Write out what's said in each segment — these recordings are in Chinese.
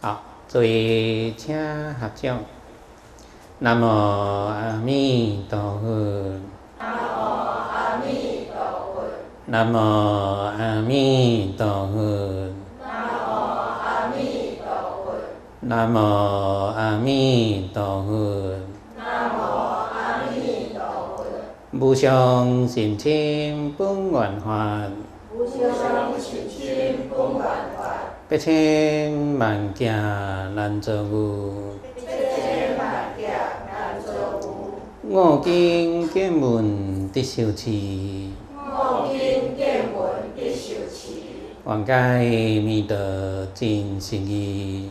好，诸位请合掌。南无阿弥陀佛。南无阿弥陀佛。南无阿弥陀佛。无上甚深本愿法。百千万劫难遭遇。我今见闻得受持。愿解弥陀真实义。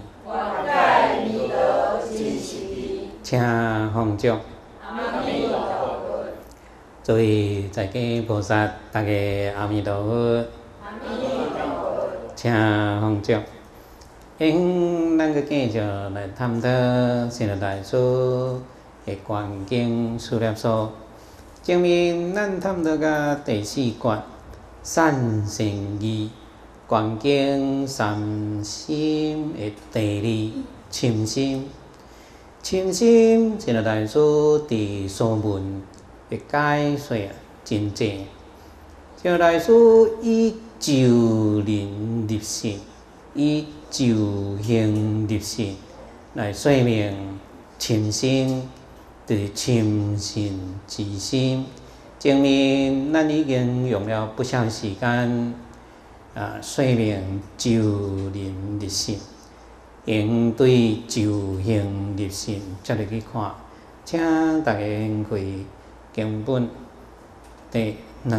请放掌。诸位在家菩萨，大家阿弥陀佛。请放掌。咱个继续来探讨释迦大师的观经序列书。前面咱探讨到第四卷善胜义观经三心的第二深心。深心释迦大师伫书文的解说真济。释迦大师以就人入性，以就行入性来说明深心，就是深信之心。前面咱已经用了不少时间说明就人入性，应对就行入性，接落去看，请大家开经本第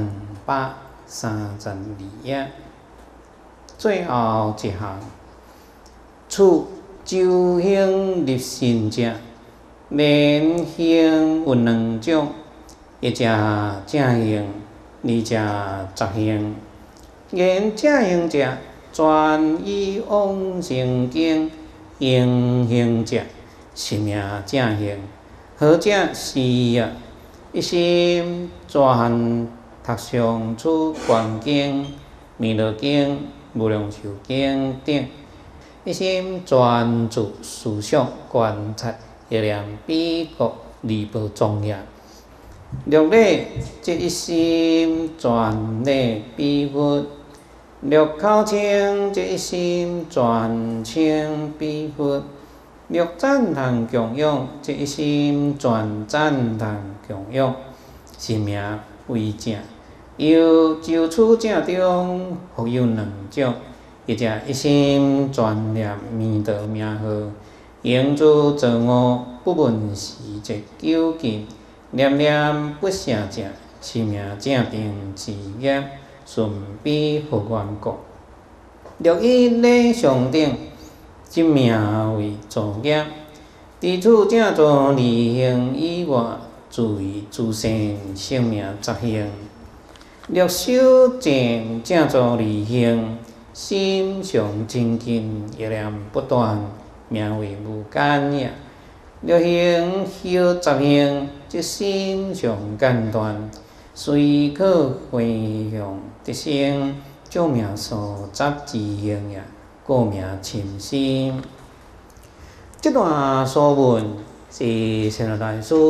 232页，最后一项。处就行入性者，免行有两种，一者正行，二者杂行。言正行者，专以往生经应行者，是名正行。何者是一心专读上处观经、弥勒经、无量寿经等。一心专注思想观察一念彼国离报庄严。六礼即一心专礼彼佛。六口称即一心专称彼佛。六赞叹供养即一心专赞叹供养，是名为正。由就处者中复有两种。一者一心专念弥陀名号，应诸造恶不闻时节究竟，念念不舍者，是名正定之业，顺彼佛缘故。六以礼上等，即名为造业。伫处正作二行以外，注意自身性命杂行。六修正正作二行。心上精进，一念不断，名为无间也。六行修杂行，即心上间断，随可回向得生，旧名所杂之行也，故名深心。这段书文是释迦大师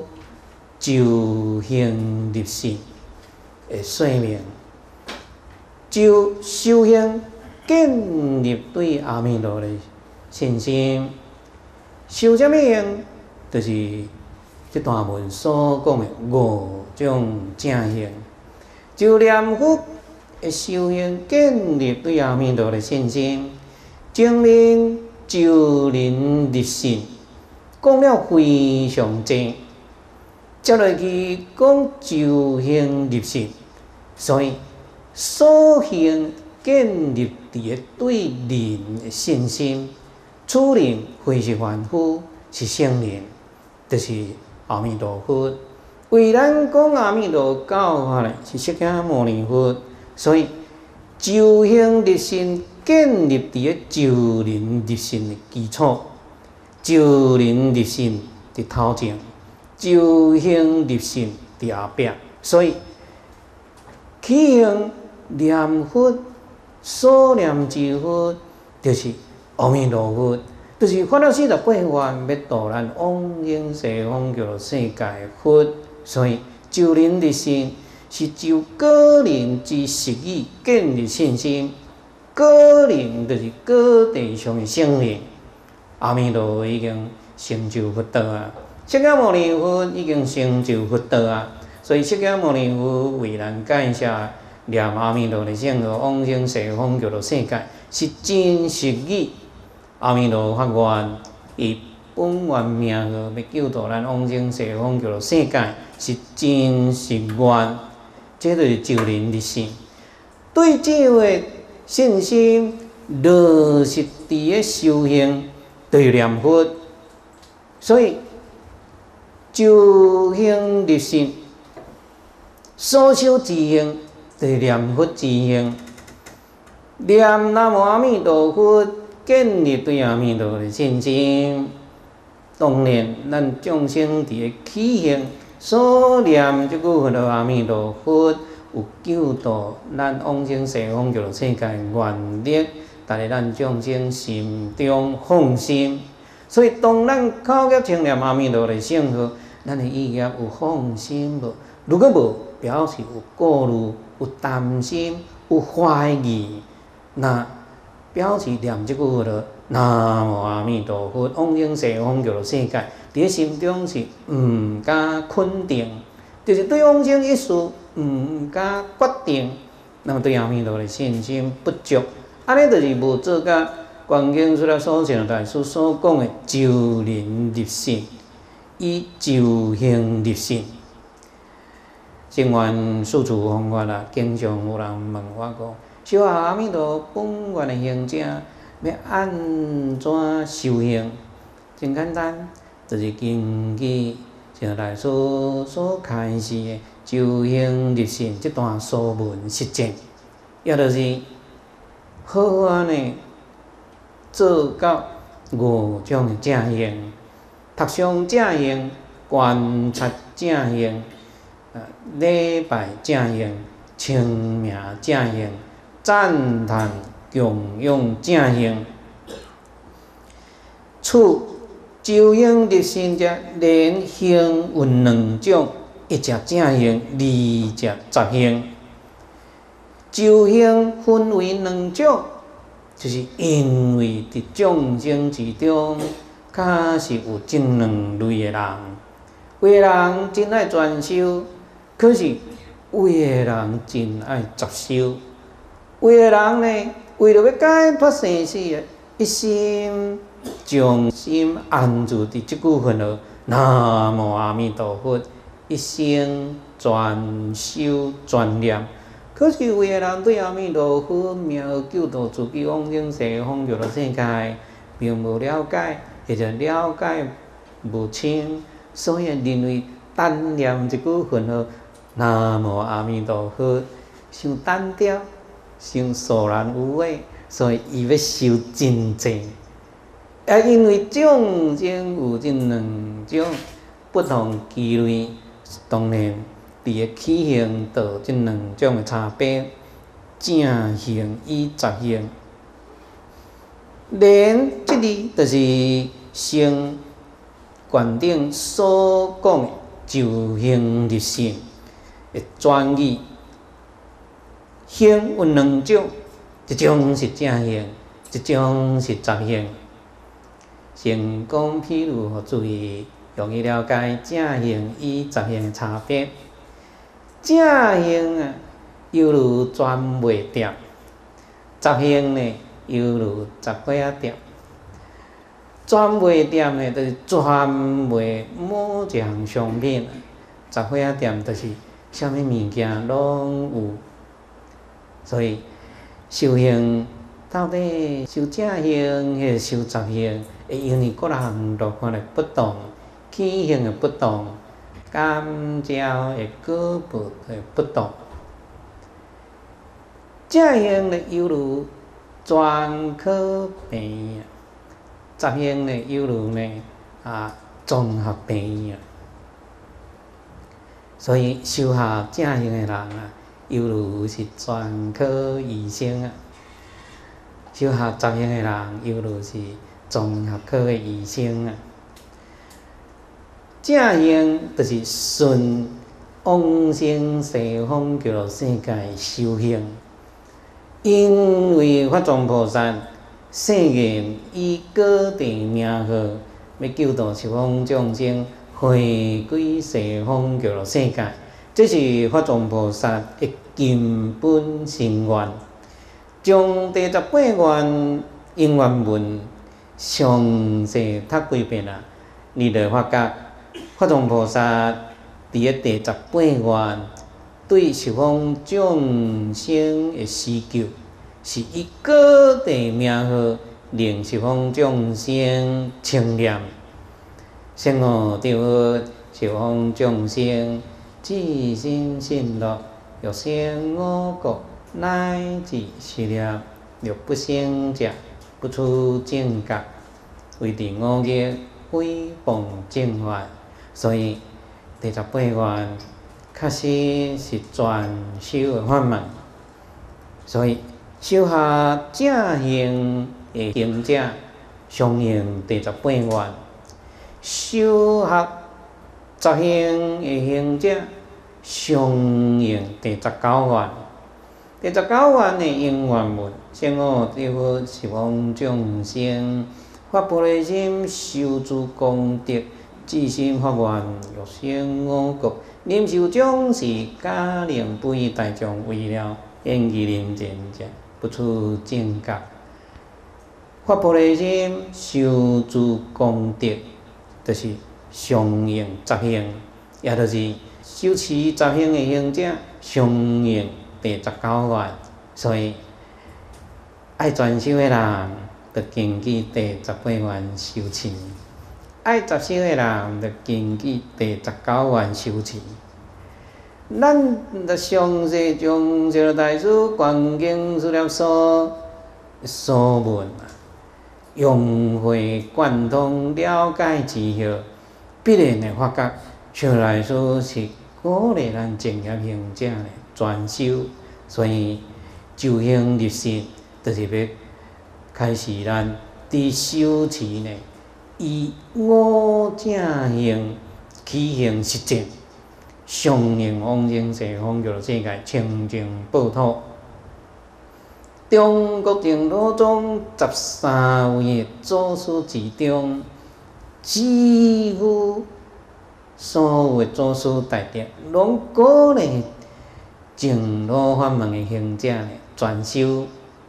就行入性的说明。就修行建立对阿弥陀的信心。修什么行？就是这段文所讲的5种正行。就念佛的修行建立对阿弥陀的信心，证明就人入性，讲了非常济。接落去讲就行入性，所以。所行建立伫个对人的信心，此人非是凡夫，是圣人，就是阿弥陀佛。为咱讲阿弥陀教法的是释迦牟尼佛，所以就行入性建立伫个就人入性的基础，就人入性伫头前，就行入性伫后壁，所以起行。念佛所念之佛，就是阿弥陀佛，就是发了48愿，要度咱往生西方极乐世界佛。所以救人立信是就个人之实义建立信心。个人就是个地上的圣人，阿弥陀佛已经成就佛道啊！释迦牟尼佛已经成就佛道啊！所以释迦牟尼佛为咱介绍念阿弥陀的圣号，往生西方极乐世界，是真实义。阿弥陀发愿，以本愿名号要救度咱往生西方极乐世界，是真实愿。这就是救人立信。对这个信心落实伫个修行，就是念佛。所以修行立信，所修之行就是念佛之行。念南无阿弥陀佛，建立对阿弥陀佛的信心。当然，咱众生伫个起行所念即句佛号阿弥陀佛，有救度咱往生西方极乐世界的愿力，但是咱众生心中放心。所以，当咱口业称念阿弥陀的圣号，咱的意业有放心无？如果无，表示有顾虑、有担心、有怀疑，那表示念即句佛号南无阿弥陀佛，往生西方极乐世界，伫心中是毋敢肯定，就是对往生一事毋敢决定，那么对阿弥陀的信心不足，安尼就是无做甲观经出来所讲大师所讲的救人立信，以修行立信。正愿四处方法啦，经常有人问我讲，修学阿弥陀本愿的行者，要安怎修行？真简单，就是根据像大师所开示的修行立信这段说文实践，也就是好好呢做到5种的正行：读诵正行、观察正行、礼拜正行、称名正行、赞叹供养正行。处修行立信者，连行有2种，一者正行，二者杂行。修行分为2种，就是因为伫众生之中，确实有这2类的人。有的人真爱专修，可是有的人真爱杂修。有的人呢，为了要解脱生死，一心将心安住伫即句佛号南无阿弥陀佛，一生专修专念。可是有的人对阿弥陀佛名号救度自己往生西方极乐世界，并无了解，或者了解无清，所以认为单念一句佛号南无阿弥陀佛伤单调，伤索然无味，所以伊要修真济。也因为众生有这2种不同机类，当然伫个起行道这2种的差别，正行与杂行。连这里就是成观顶所讲的修行立信的专义。行有2种，一种是正行，一种是杂行。先讲譬如，互注意容易了解正行与杂行的差别。正行啊，犹如钻袂掉；杂行呢，犹如十块仔碟。钻袂掉呢，就是钻袂某一项商品；十块仔碟就是啥物物件拢有。所以修行到底修正行还是修杂行，会因为各人落法的不同，起行的不同，感召的果报的不同。正行呢，犹如专科病院；杂行呢，犹如呢综合病院。所以修下正行的人犹如是专科医生修学杂行的人，犹如是综合科的医生啊。正行就是顺往生西方极乐世界修行，因为法藏菩萨誓愿以各地名号，要救度十方众生，回归西方极乐世界。这是法藏菩萨的根本心愿。将第18愿因缘文详细读几遍啊，你就发觉法藏菩萨伫个第18愿对十方众生的需求，是以各地名号令十方众生称念，生活着十方众生至心信乐，欲生我国。乃至是念若不生者，不出正觉，为地五业毁谤正法。所以第18愿确实是全修的法门。所以修学正行的行者，相应第18愿；修学杂行的行者，相应第19愿。第19愿的因缘文，生我着十方众生，发菩提心，修诸功德，至心发愿，欲生我国，忍受将士，加能不以大众，为了演技人间者，不出正觉。发菩提心，修诸功德，就是相应杂行，也就是修持杂行的行者，相应第19愿。所以爱专修的人，就根据第18愿修持；爱杂修的人，就根据第19愿修持。咱就详细将这个大师《观经书念所》所文融会贯通了解之后，必然会发觉，这大师是鼓励咱正业行者呢专修。所以就行入实，就是要开始咱伫修持呢，以五正行起行实践，相应往生西方极乐世界清净报土。中国净土宗13位祖师之中，几乎所有祖师大德拢鼓励净土法门的行者呢专修。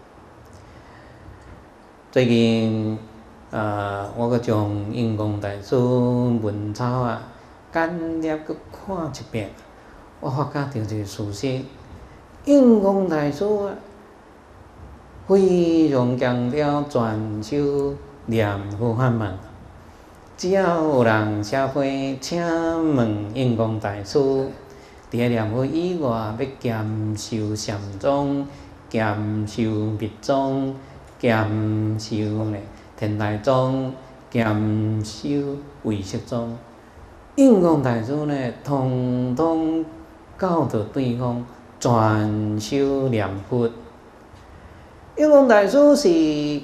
最近我阁将印光大师文草简略阁看一遍，我发觉到一个事实：印光大师非常强调专修念佛法门。只要有人写批请问印光大师，伫个念佛以外，要兼修禅宗、兼修密宗、兼修天台宗、兼修唯识宗，印光大师呢，统统教导对方专修念佛。印光大师是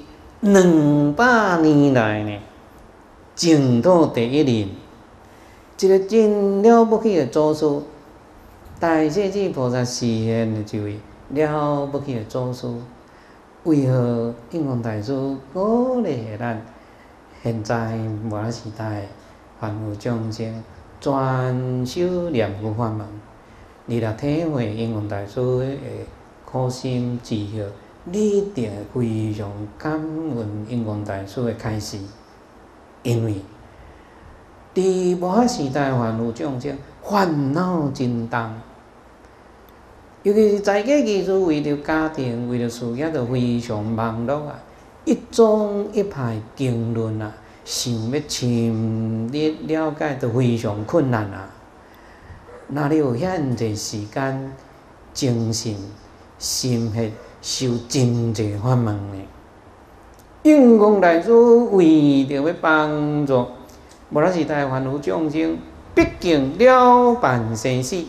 200年来呢净土第一人，一个真了不起的祖师。大势至菩萨示现的一位了不起的祖师。为何印光大师鼓励咱现在末法时代凡夫众生专修念佛法门？你若体会印光大师的苦心志后，你一定会非常感恩印光大师的开示，因为伫末法时代凡夫众生烦恼真重。尤其是在家居士为着家庭、为着事业，就非常忙碌啊！一宗一派经论啊，想要深入了解，就非常困难啊！哪里有遐济时间、精神、心血修真济法门呢？印光大师为着要帮助末法时代凡夫众生，毕竟了办生死，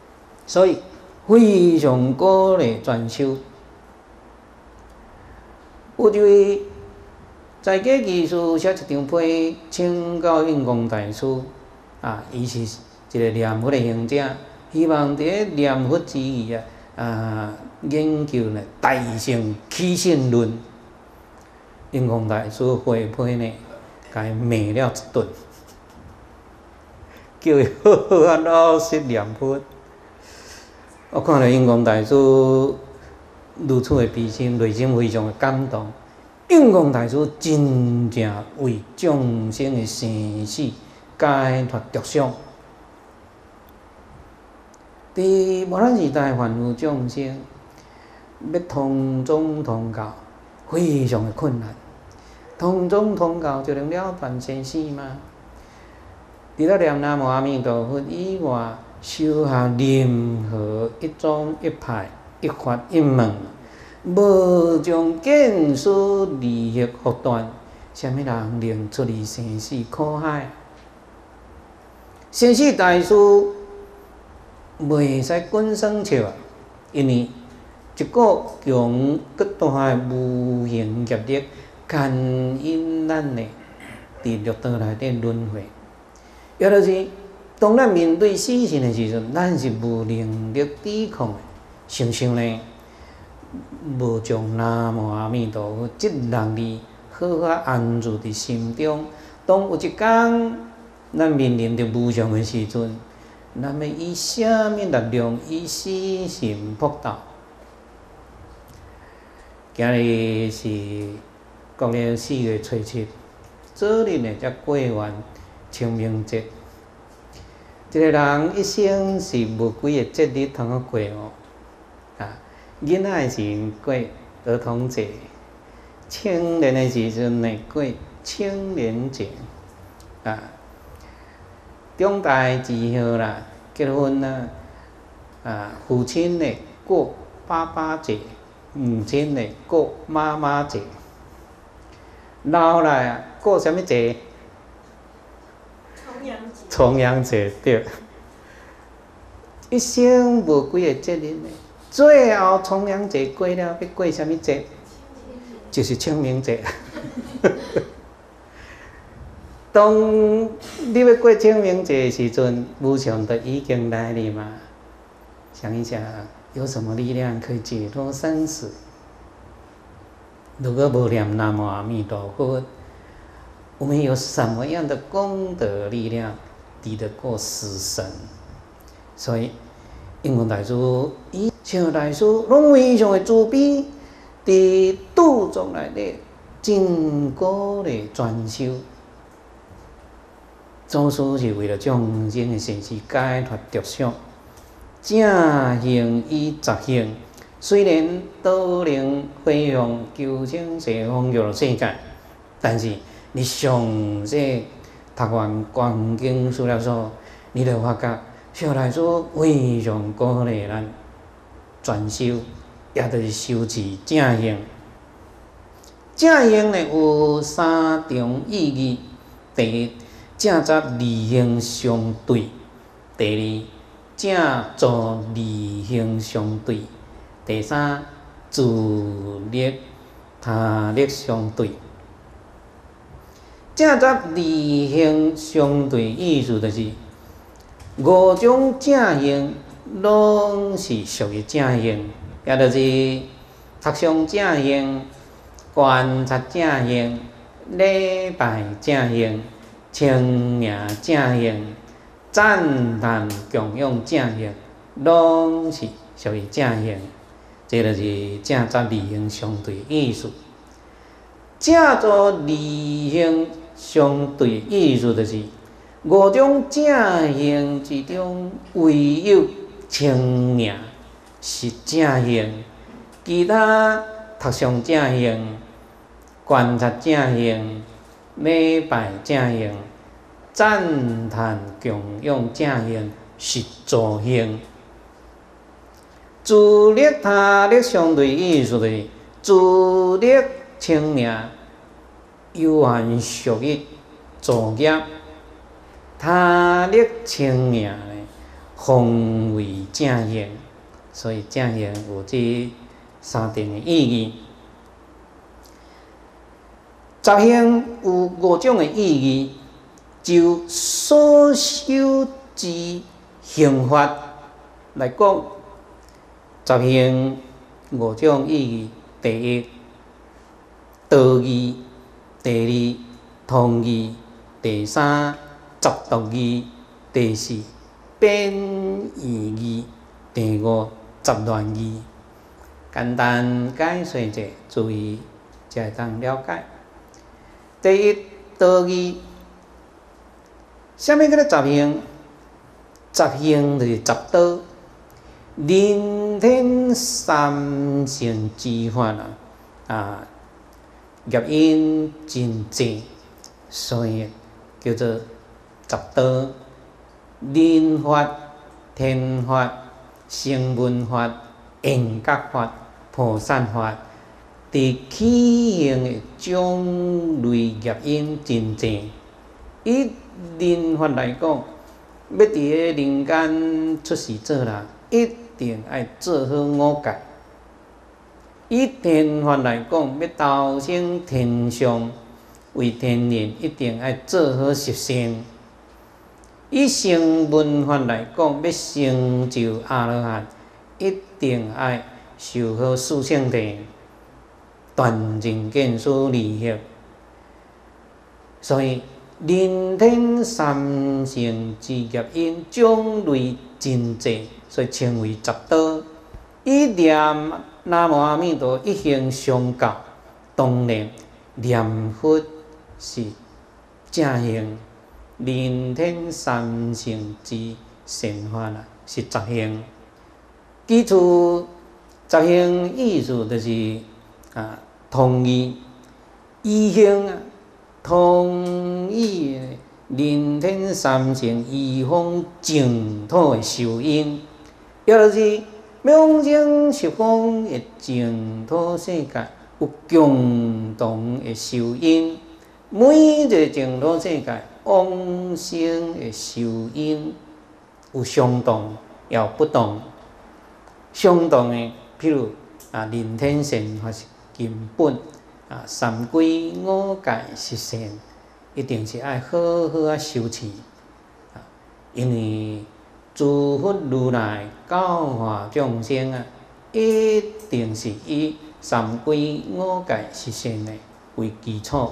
所以非常鼓励专修。 有一位在家技师写一张批请教印光大师，伊是一个念佛的行者，希望伫念佛之余研究呢大乘起信论。印光大师回批呢，甲伊骂了一顿，叫伊好好老实念佛。我看到印光大师如此的悲心，内心非常的感动。印光大师真正为众生的生死解脱着想。伫末咱时代凡夫众生要同宗同教，非常的困难。同宗同教就能了断生死吗？除了念南无阿弥陀佛以外，修下任何一宗一派一法一门，无将见识利益复断，啥物人能出离生死苦海？生死大事袂使滚算笑啊！因为一个强极大的无形业力，牵引咱的伫六道内底轮回。也就是当咱面对死神的时阵，咱是无能力抵抗的。想想呢，无将南无阿弥陀佛这6字好好安住伫心中。当有一天咱面临着无常的时阵，咱要以啥物力量，以死神扑倒？今日是国历4月初7，昨日呢才过完清明节。一个人一生是无几个节日通过哦。囡仔的时阵过儿童节，青年的时阵呢过青年节，中大之后啦，结婚啦，父亲呢过爸爸节，母亲呢过妈妈节，老了过什么节？重阳节对。一生无几个节日呢，最后重阳节过了，要过什么节？就是清明节。当你要过清明节的时阵，无常就已经来了嘛。想一想，有什么力量可以解脱生死？如果无念南无阿弥陀佛，我们有什么样的功德力量抵得过死神？所以，印光大师、以前大师拢非常的慈悲，伫度众内底真高的专修。祖师是为了众生的生死解脱着想，正行与杂行，虽然都能飞扬求生西方极乐世界，但是你详细读完《观经》书了后，你就发觉，小大师非常鼓励咱专修，也就是修持正行。正行呢有3重意义：第一，正杂利行相对；第二，正助利行相对；第三，自力他力相对。正杂利行相对，意思就是5种正行拢是属于正行，也就是读诵正行、观察正行、礼拜正行、称名正行、赞叹供养正行，拢是属于正行。这就是正杂利行相对意思。正助利行相对意思就是5种正行之中，唯有称名是正行，其他读诵正行、观察正行、礼拜正行、赞叹供养正行是助行。自力他力相对意思就是自力称名有限属于助业，他力称名呢方为正行，所以正行有这3点的意义。 十行有5种的意义，就所修之行法来讲，十行5种意义：第一，道义；第二，通义；第三，杂毒义；第四，变异义；第五，杂乱义。简单解说者，注意才会当了解。第一，道义。啥物叫做十行？十行就是十道，人天三乘之法业因真济，所以叫做十道。人法、天法、声闻法、缘觉法、菩萨法，伫起行的种类业因真济。以人法来讲，要伫个人间出世做人，一定爱做好5戒。以天法来讲，要投生天上为天人，一定爱做好十善。以声闻法来讲，要成就阿罗汉，一定爱修好四圣谛，断尽见思离合。所以人天三乘之业因种类真济，所以称为十道。以念南无阿弥陀一行相教，当然念佛是正行。人天三乘之善法是十行。基础十行意思就是通义，依行通义人天三乘依方净土的受因，也就是往生十方的净土世界有共同的受因，每一个净土世界往生的受因有相同，也有不同。相同的，譬如人天善法是根本，三归5戒十善，一定是爱好好修持。因为诸佛如来教化众生一定是以三归5戒十善为基础。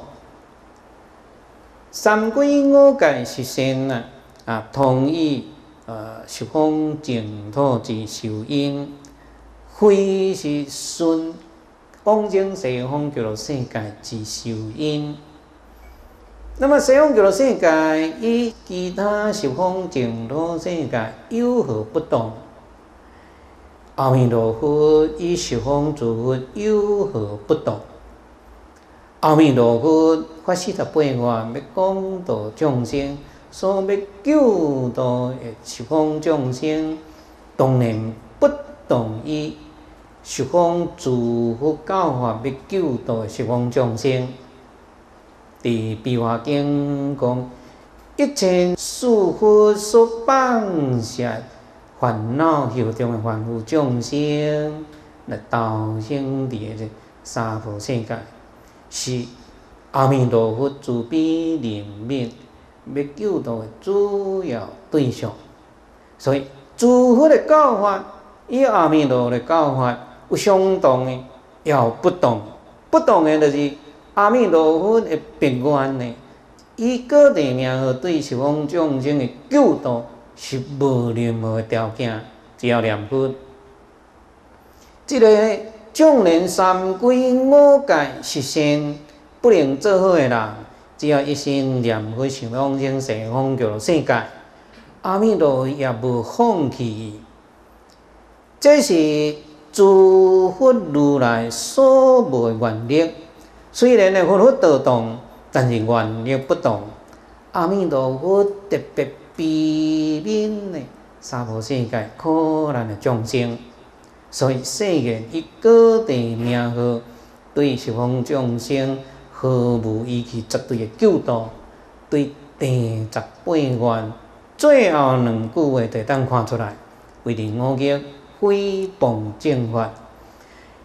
三归5戒十善同意十方净土之受因，非是顺往生西方极乐世界之受因。那么西方极乐世界与其他十方净土世界有何不同？阿弥陀佛与十方诸佛有何不同？阿弥陀佛发48愿，要广度众生，所要救度的十方众生，当然不同于十方诸佛教法要救度的十方众生。伫《比华经》讲，一切诸佛所放下烦恼后中的凡夫众生，来投生伫个三婆世界，是阿弥陀佛慈悲怜悯要救度的主要对象。所以诸佛的教法与阿弥陀的教法有相同的，也有不同。不同的就是阿弥陀佛的别愿呢，以各地名号对十方众生的救度是无任何的条件，只要念佛。这个纵然三归5戒十善不能做好的人，只要一心念佛想往生西方极乐世界，阿弥陀佛也无放弃伊。这是诸佛如来所无的愿力。虽然佛法道同，但是愿力不同。阿弥陀佛特别悲悯的娑婆世界可怜的众生，所以誓愿以各地名号对十方众生毫无依据，绝对的救度。对第18愿最后2句话就当看出来，为人5业毁谤正法。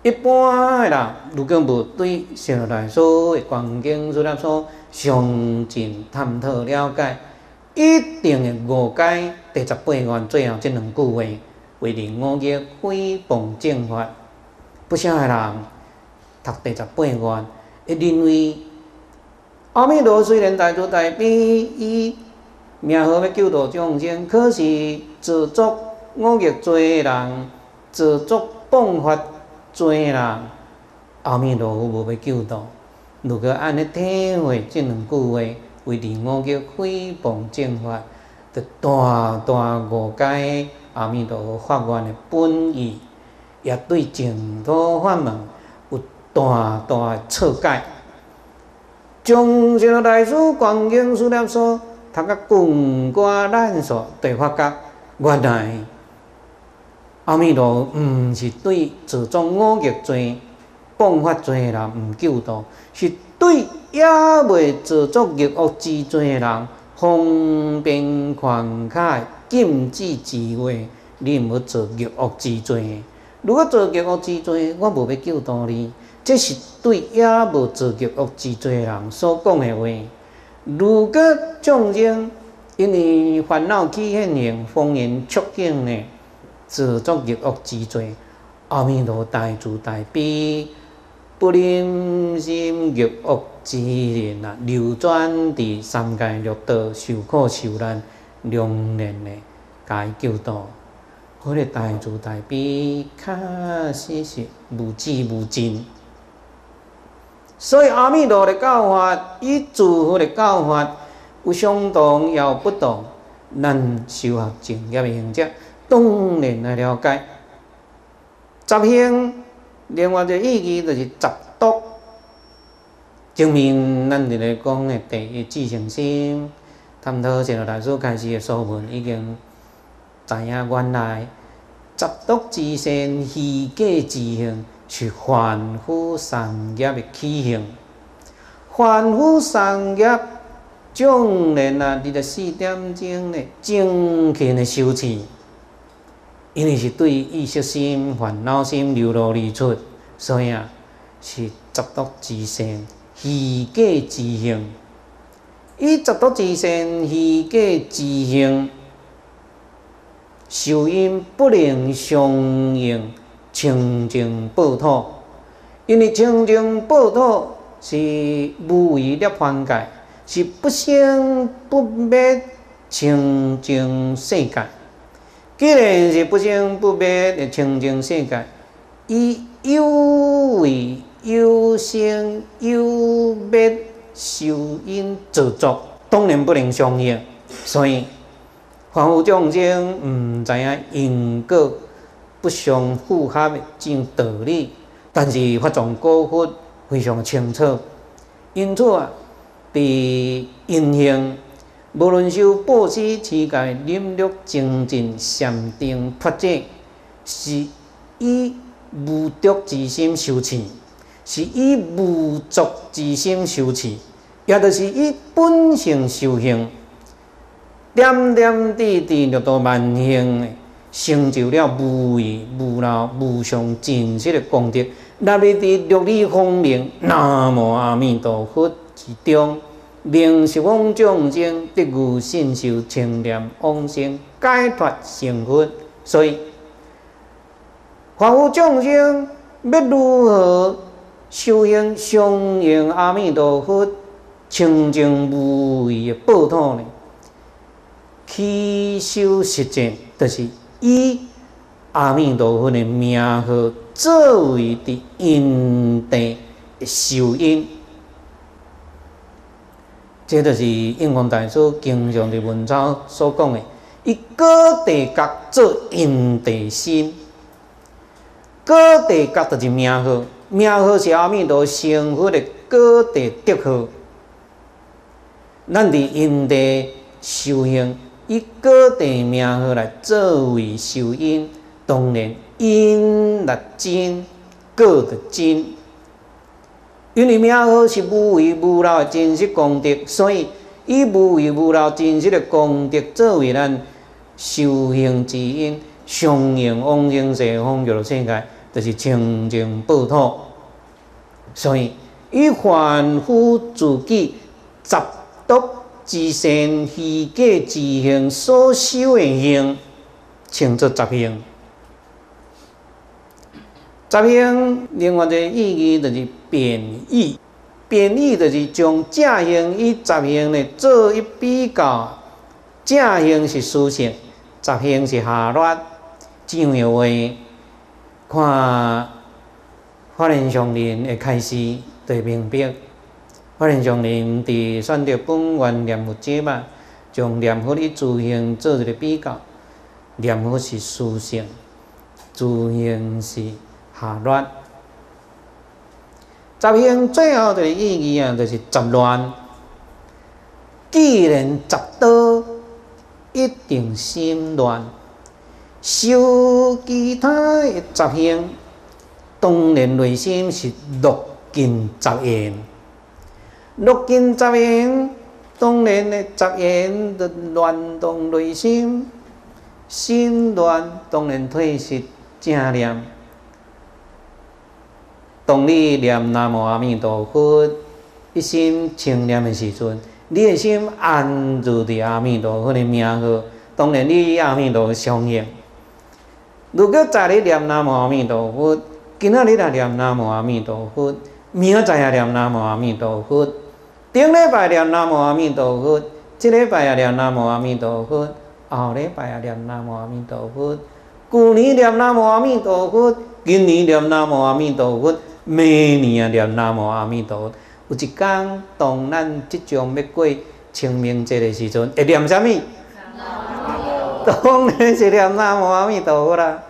一般的人如果无对释迦大师的观经书念所详尽探讨了解，一定会误解第18愿最后这2句话：为利我业，诽谤正法。不少的人读第18愿，会认为阿弥陀虽然大慈大悲，伊名号要救度众生，可是自作恶业罪的人，自作谤法罪的人，阿弥陀佛无要救度。如果安尼体会这2句话，为利我业，诽谤正法，就大大误解阿弥陀佛法愿的本意，也对净土法门有大大的错解。从释迦大师观经书念所读甲滚瓜烂熟，就发觉原来阿弥陀佛毋是对自作恶业罪、谤法罪的人毋救度，是对也未自作业恶之罪的人，方便宽慨禁止之话，你毋要做业恶之罪。如果做业恶之罪，我无要救度你。这是对也无做业恶之罪的人所讲的话。如果众生因为烦恼起现行，风言触境呢，自作业恶之罪，阿弥陀大慈大悲，不忍心业恶之人啊，流转伫三界六道，受苦受难，良然的甲伊救度。迄个大慈大悲，确实是无止无尽。所以阿弥陀的教法与诸佛的教法有相同，也有不同。咱修学正业的行者，当然来了解。十行另外一个意义就是十毒，证明咱伫咧讲的第一自性心。探讨释迦大师开始的说文，已经知影原来十毒之善，虚假之行，是凡夫三业的起行。凡夫三业当然啊，伫咧4点钟呢，精勤的修持，因为是对意识心、烦恼心流露而出，所以啊，是十毒之善，虚假之行。以十毒之善、虚假之行，受因不能相应清净报土，因为清净报土是无为涅槃界，是不生不灭清净世界。既然是不生不灭的清净世界，伊有为有生有灭，受因造作，当然不能相应。所以凡夫众生毋知影因果不相符合的这种道理，但是法藏古佛非常清楚。因此啊，伫因行，无论修布施、持戒、忍辱、精进、禅定、法者，是以无着之心修持，是以无作之心修持，也就是以本性修行，点点滴滴六道万行的，成就了无为、无漏、无上真实的功德。立立伫六理方面，南无阿弥陀佛之中，令十方众生得遇信受清念往生，解脱成佛。所以，凡夫众生要如何修行相应阿弥陀佛清净无为的报土呢？起修实践，就是以阿弥陀佛的名号作为伫因地的受因。这就是印光大师经常伫文章所讲的，以果地觉做因地心。果地觉就是名号，名号是阿弥陀成佛的果地德号。咱伫因地修行，以果地名号来作为受因，当然因若真，果就真。因为名号是无为无漏的真实功德，所以以无为无漏真实的功德作为咱修行之因，相应往生西方极乐世界， 就是清净报土。所以以凡夫自己十毒之善虚假之行所修的行，称作十行。十行另外一个意义就是贬义，贬义就是将正行与十行呢做一比较。正行是殊胜，十行是下劣。这样的话，看法然上人的开示就会明白。法然上人伫选择本愿念佛集啊，将念佛与自行做一个比较。念佛是殊胜，自行是下劣。十行最后一个意义啊，就是十乱。既然十道一定心乱，修其他的十行，当然内心是六尽十缘。六尽十缘，当然的十缘就乱动内心，心乱当然退失正念。当你念南无阿弥陀佛，一心清念的时阵，你的心安住伫阿弥陀佛的名号，当然你与阿弥陀佛相应。如果早日念南无阿弥陀佛，今仔日也念南无阿弥陀佛，明仔也念南无阿弥陀佛，顶礼拜念南无阿弥陀佛，这礼拜也念南无阿弥陀佛，后礼拜也念南无阿弥陀佛，去年念南无阿弥陀佛，今年念南无阿弥陀佛，明年也念南无阿弥陀佛。有一天，当咱即将要过清明节的时阵，会念啥物？当然是念南无阿弥陀佛啦。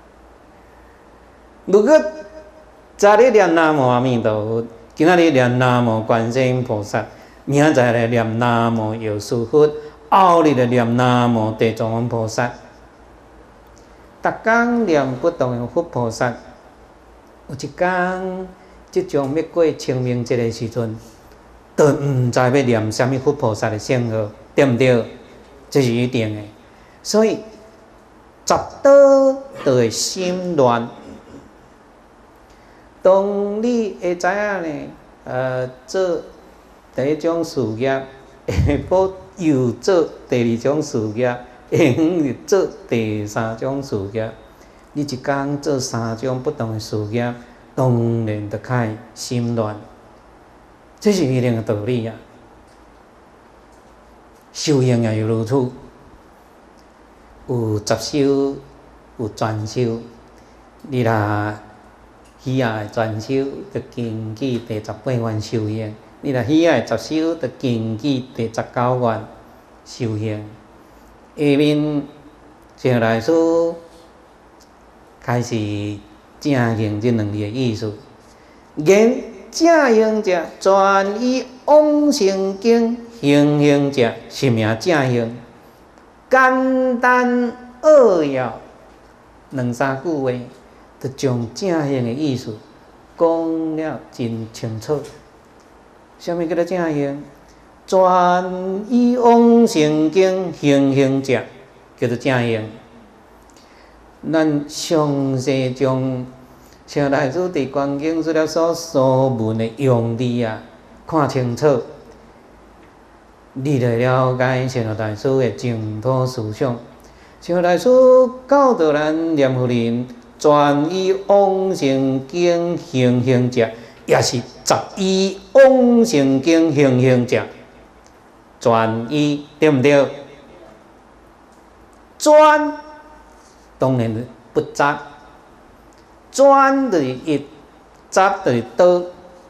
如果早日念南无阿弥陀佛，今仔日念南无观世音菩萨，明仔来念南无药师佛，后日来念南无地藏王菩萨。逐天念不同的佛菩萨，有一天即将要过清明节的时阵，都毋知要念啥物佛菩萨的圣号，对毋对？这是一定的。所以十道就会心乱。当你会知影呢，做第一种事业，下晡又做第二种事业，下午又做第三种事业，你一天做三种不同的事业，当然就开始心乱。这是一定的道理啊。修行也有如此，有杂修，有专修。你若喜爱专修，就经记第18愿修行；你若喜爱杂修，就经记第19愿修行。下面上来说，开始正行这两字的意思。言正行者，全以往生经行行者，是名正行。简单扼要两三句话，就将正行的意思讲了真清楚。什么叫做正行？全以往生经行行者，叫做正行。咱详细将像大师伫观经资料所文的用字啊，看清楚，你就了解像大师的净土思想。像大师教导咱念佛人，全以往生经行行者，也是十以往生经行行者，全以对毋对？全当然不杂。全就是一，杂就是多。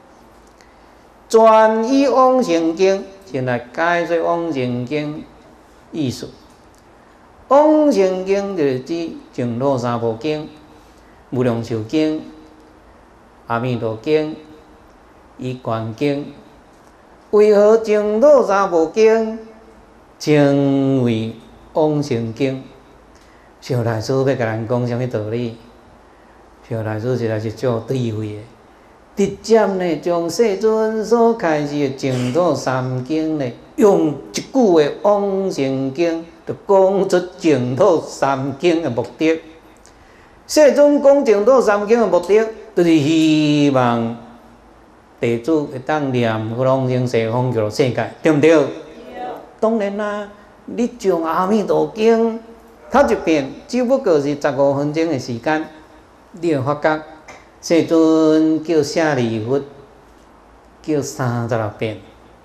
全以往生经，先来解说往生经意思。往生经就是指净土三部经、无量寿经、阿弥陀经、依观经。为何净土三部经称为往生经？小大师要甲咱讲什么道理？小大师实在是足智慧的，直接呢将世尊所开示的净土三经呢，用一句话往生经，就讲出净土三经的目的。 世尊讲净土三经的目的，就是希望弟子会当念佛往生西方极乐世界，对不对？对。当然啦，你从《阿弥陀经》读一遍，只不过是15分钟的时间，你会发觉世尊叫舍利弗叫36遍。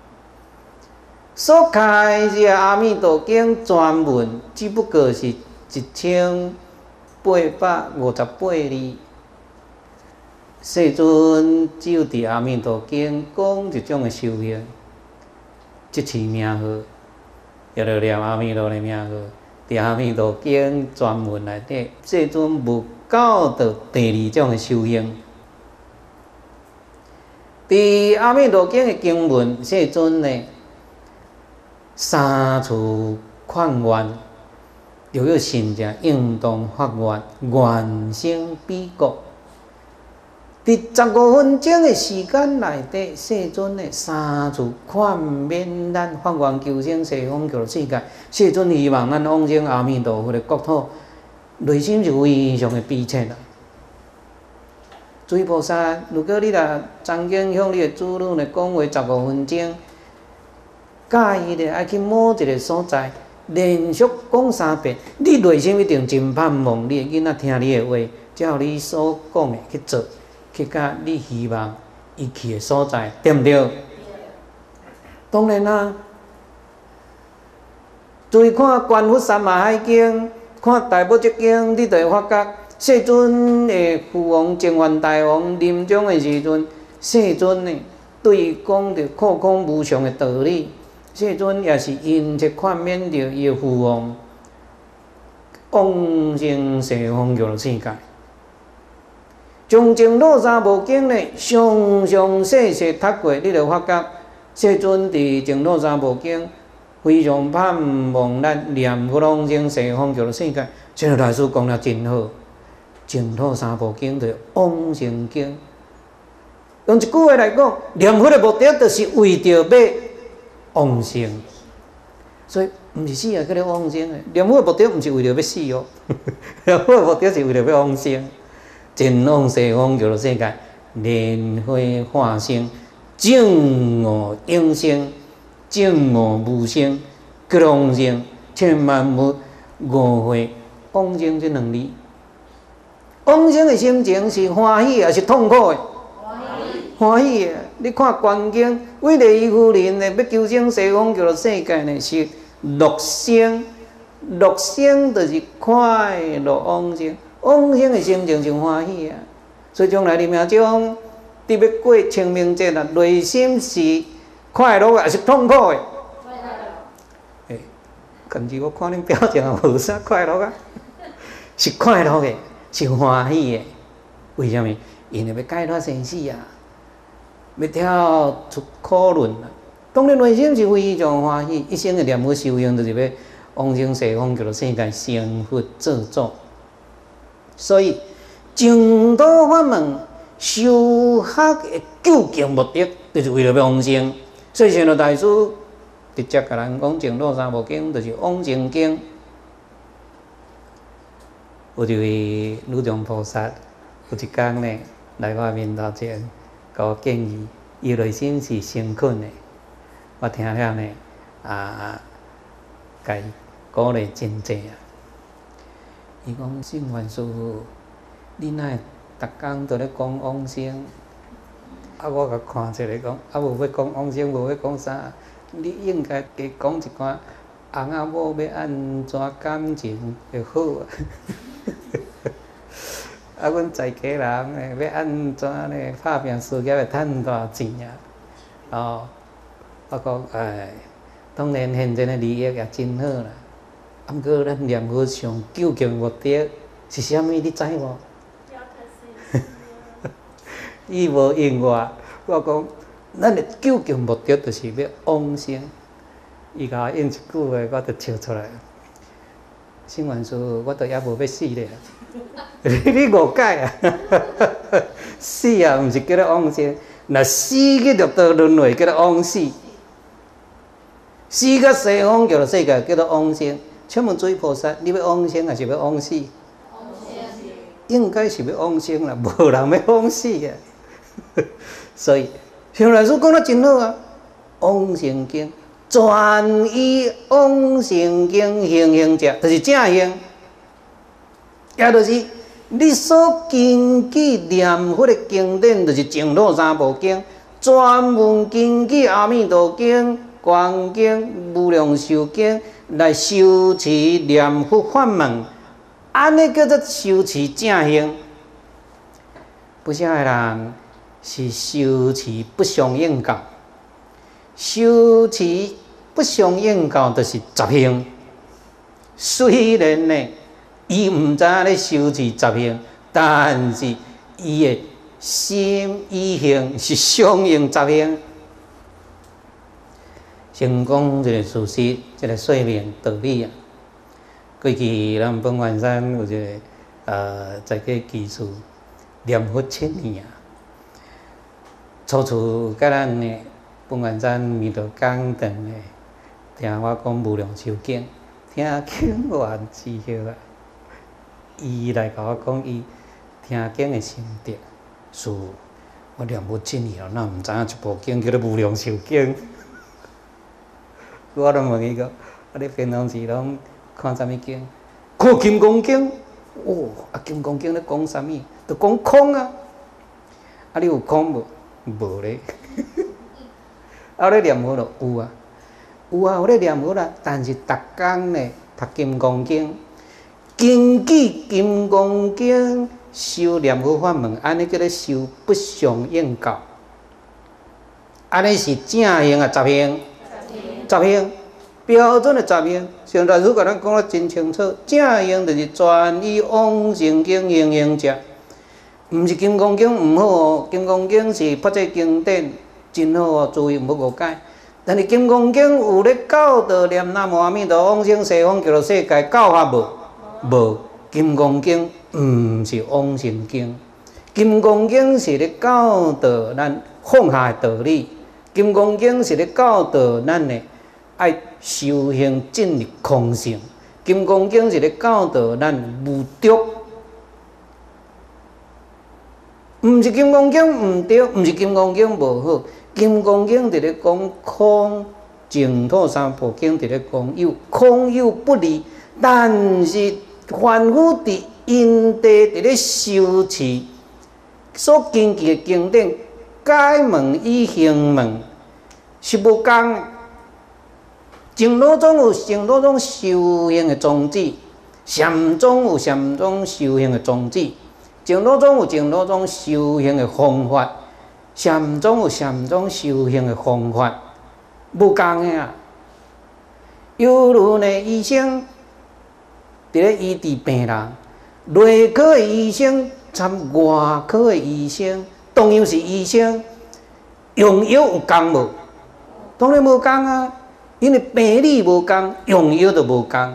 所开这《阿弥陀经》全文只不过是1858字。世尊只有伫《阿弥陀经》讲一种的修行，即是名号，要着念阿弥陀的名号。伫《阿弥陀经》全文内底，世尊无教导第二种的修行。伫《阿弥陀经》的经文，世尊呢三次劝愿，就要信者应当发愿，愿生彼国。伫15分钟的时间内底，世尊的三次劝勉咱发愿求生西方极乐世界。世尊希望咱往生阿弥陀佛的国土，内心是非常的悲切啦。诸位菩萨，如果你若曾经向你的子女来讲话15分钟，介意咧爱去某一个所在，连续讲3遍，你内心一定真盼望你的囡仔听你的话，照你所讲的去做。去甲你希望伊去的所在，对不对？当然啦，注看《观佛三马海经》，看《大宝积经》，你就会发觉，世尊的父王净愿大王临终的时阵，世尊呢对讲着空空无常的道理，世尊也是殷切劝勉着伊的父王往生西方极乐世界。从净土三部经呢，详详细细读过，你就发觉世尊伫净土三部经非常盼望咱念佛往生西方极乐世界。这个大师讲了真好，净土三部经就是往生经。用一句话来讲，念佛的目的就是为着要往生，所以毋是死啊，叫你往生的。念佛的目的毋是为着要死哦，念佛的目的是为着要往生。前往西方极乐世界，莲花化生，正悟永生，正悟无生，极乐往生，千万勿误会往生这两字。往生的心情是欢喜还是痛苦的？欢喜的。你看《观经》，为了伊夫人呢，要求生西方极乐世界呢，是乐生，乐生就是快乐往生。往生的心情是欢喜啊，所以将来你命中你要过清明节啦，内心是快乐的还是痛苦的？快乐。近日我看恁表情也无啥快乐啊，是快乐的，是欢喜的。为什么？因为要解脱生死啊，要跳出苦轮啊。当然内心是非常欢喜，一生的念佛修行就是要往生西方极乐世界，成佛做主。所以净土法门修学的究竟目的，就是为了要往生。所以，善导大师直接甲咱讲，净土三部经就是往生经。有一位女众菩萨，有一天呢，来我面头前，甲我建议，伊内心是诚恳的。我听了呢，甲伊鼓励真济啊。伊讲：圣愿师父，你哪会逐工都咧讲往生？我甲看一下讲，无要讲往生，无要讲啥？你应该加讲一寡翁仔某要安怎感情就好啊！阮在家人要安怎咧拍拼事业会趁大钱啊？我讲当然现在的利益也真好啦。毋过咱念佛上究竟目的是啥物？你知无？伊无应我，我讲咱的究竟目的就是要往生。伊甲我应一句话，我就笑出来。圣愿师父，我都还无要死咧，你误解啊！死啊，毋是叫做往生，若死去六道轮回叫做往死，死到西方极乐世界叫做往生。请问诸位菩萨，你要往生还是要往死？往生。 应该是要往生啦，无人要往死啊。所以向来师讲得真好啊，往生经全以往生经行行者，就是正行，也就是你所经记念佛的经典，就是净土三部经，专门经记阿弥陀经、观经、无量寿经来修持念佛法门，安尼叫做修持正行。不少的人是修持不相应教，修持不相应教就是杂行。虽然呢，伊毋知影咧修持杂行，但是伊的心意行是相应杂行。先讲一个事实，一个说明道理啊。过去咱本愿山有一个在个技术念佛7年啊，初甲咱的本愿山弥陀讲堂的，听我讲无量寿经，听经完之后啊，伊来甲我讲伊听经的心得，是我念佛7年了，哪毋知影一部经叫做无量寿经？我都问伊个，你平常时拢看啥物经？看《金刚经》。哦，《金刚经》咧讲啥物？就讲空啊。你有空无？无咧。咧念佛就有啊，有咧念佛啦。但是逐工咧读《金刚经》，根据《金刚经》修念佛法门，安尼叫做修不相应教。安尼是正行啊，杂行。杂行，标准的杂行，上大师甲咱讲得真清楚。正行就是全以往生经行行者，毋是金刚经毋好哦。金刚经是发这经典真好哦，注意毋好误解。但是金刚经有咧教导念南无阿弥陀往生西方极乐世界教法无？无。金刚经毋是往生经，金刚经是咧教导咱放下的道理。金刚经是咧教导咱的爱修行进入空性，金刚经是咧教导咱无着，毋是金刚经毋对，毋是金刚经无好，金刚经伫咧讲空，净土三部经伫咧讲有，空有不离，但是凡夫伫因地伫咧修持所经记的经典，解门与行门是无共的。净土宗有净土宗修行的宗旨，禅宗有禅宗修行的宗旨，净土宗有净土宗修行的方法，禅宗有禅宗修行的方法，无共的啊。犹如呢，医生伫咧医治病人，内科的医生参外科的医生，同样是医生，用药有共无？当然无共啊。因为病理无共，用药就无共。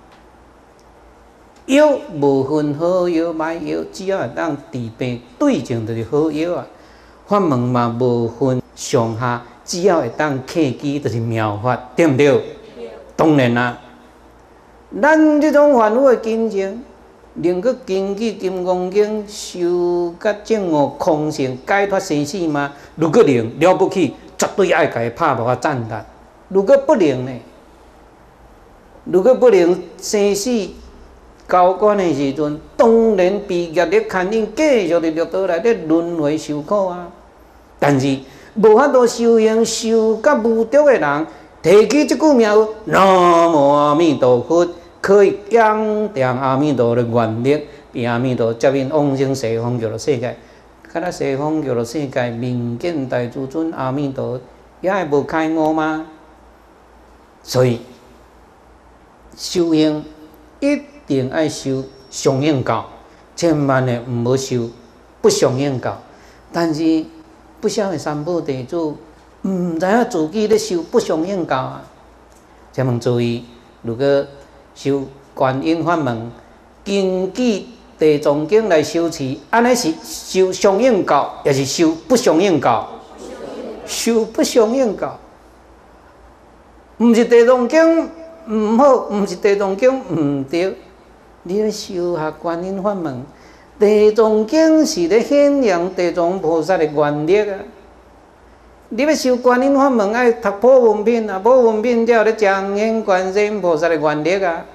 药无分好药歹药，只要会当治病对症就是好药啊。法门嘛无分上下，只要会当克己就是妙法，对毋对？对。当然啦，咱这种凡夫的根性，能够根据《金刚经》修甲证悟空性，解脱生死吗？如果能了不起，绝对爱甲伊拍锣赞叹。如果不能呢？如果不能生死交关的时阵，当然被业力牵引，继续伫六道内底轮回受苦啊。但是无法度修行修甲无着的人，提起这句名号“南无阿弥陀佛”，可以仰仗阿弥陀的愿力，被阿弥陀接引往生西方极乐世界。看咱西方极乐世界明见大诸尊阿弥陀，也会无开悟吗？所以修行一定要修相应教，千万的毋好修不相应教。但是不少的三宝弟子毋知影自己咧修不相应教啊。请问注意，如果修观音法门，根据地藏经来修持，安尼是修相应教，也是修不相应教？修不相应教。毋是地藏经毋好，毋是地藏经毋对。你咧修学观音法门， 地藏经是咧显扬地藏菩萨的愿力啊！你要修观音法门，爱读普门品啊，普门品才有咧彰显观世音菩萨的愿力啊。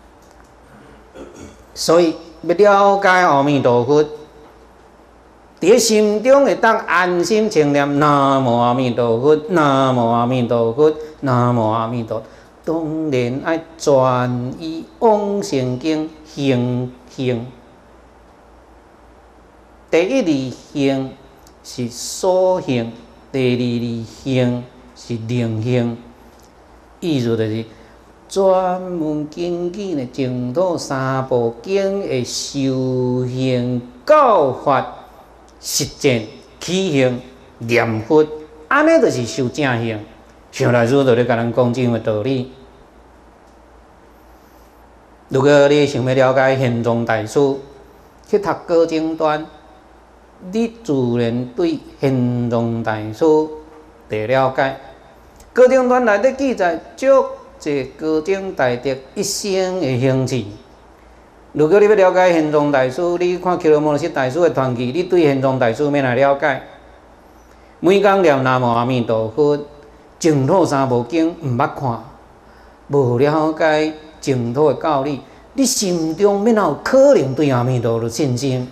所以要了解阿弥陀佛，伫心中会当安心称念南无阿弥陀佛，南无阿弥陀佛，南无阿弥陀佛。当然爱专依往生经行。第一义行是所行，第二义行是灵行。意思就是专门根据呢净土三部经的修行教法实践起行念佛，安尼就是修正行。上来师就咧甲咱讲这样的道理。如果你想要了解玄奘大师，去读高精段，你自然对玄奘大师得了解。高精段内底记载足侪高僧大德一生的行迹。如果你要了解玄奘大师，你看毗卢摩罗什大师的传记，你对玄奘大师免来了解。每天念南无阿弥陀佛，净土三部经毋捌看，无了解净土的道理，你心中免有可能对阿弥陀佛信心。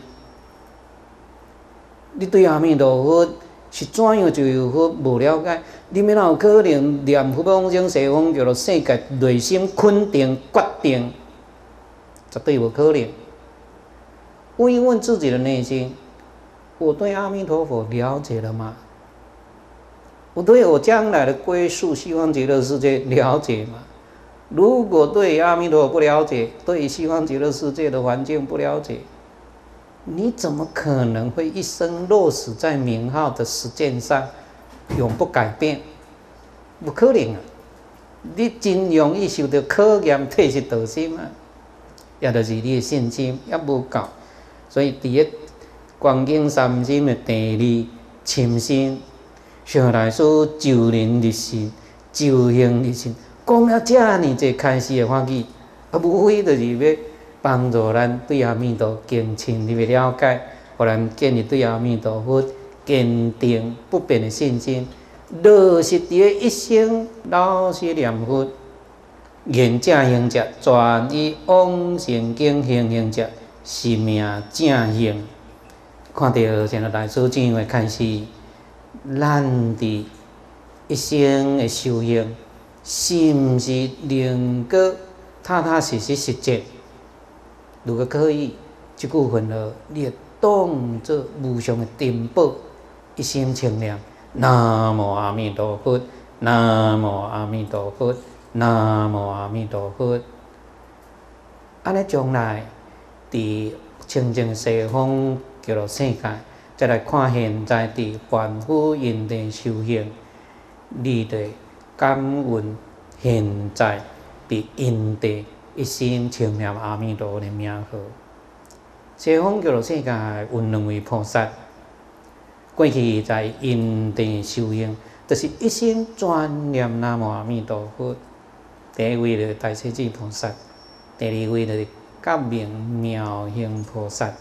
你对阿弥陀佛是怎样就有佛无了解，你免有可能念佛往生西方极乐世界，内心肯定决定，绝对无可能。问一问自己的内心：我对阿弥陀佛了解了吗？我对我将来的归宿西方极乐世界了解吗？如果对阿弥陀佛不了解，对西方极乐世界的环境不了解，你怎么可能会一生落实在名号的实践上，永不改变？不可能啊！你真容易受到考验，退失道心啊！也就是你的信心也无够，所以伫个观经三心的第二深心。上来说救人立信，救行立信，讲了遮尔济开示的法语，无非就是要帮助咱对阿弥陀更深入的了解，互咱建立对阿弥陀佛坚定不变的信心，落实伫个一生老实念佛，言正行者，专以往生经行者，是命正行。看到现在大师这样的开示。咱伫一生的修行，是毋是能够踏踏实实实践？如果可以，即句份了，你会当作无上的珍宝，一心称念南无阿弥陀佛，南无阿弥陀佛，南无阿弥陀佛。安尼将来伫清净西方极乐世界。再来看现在伫凡夫因地修行，你得感恩现在伫因地一心称念阿弥陀佛的名号。西方极乐世界有两位菩萨，过去在因地修行，就是一心专念南无阿弥陀佛。第一位就是大势至菩萨，第二位就是觉明妙行菩萨。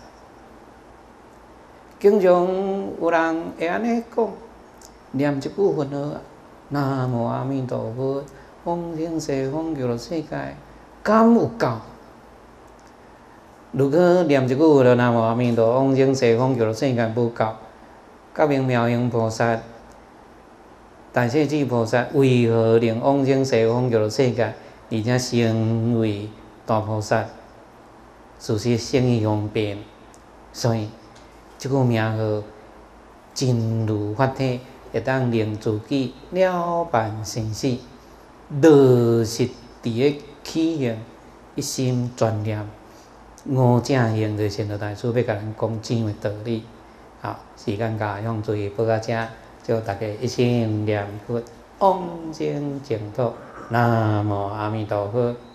经常有人会安尼讲，念一句佛号，南无阿弥陀佛，往生西方极乐世界，敢有够？如果念一句佛号，南无阿弥陀佛，往生西方极乐世界无够，觉明妙行菩萨、大势至菩萨为何能往生西方极乐世界，而且成为大菩萨？事实胜于方便，所以。这个名号真如法体，会当令自己了办生死，落实伫个起行，一心专念。五正行就是现在大师要甲咱讲这样的道理。好，时间甲用注意报到这，祝大家一心念佛，往生净土。南无阿弥陀佛。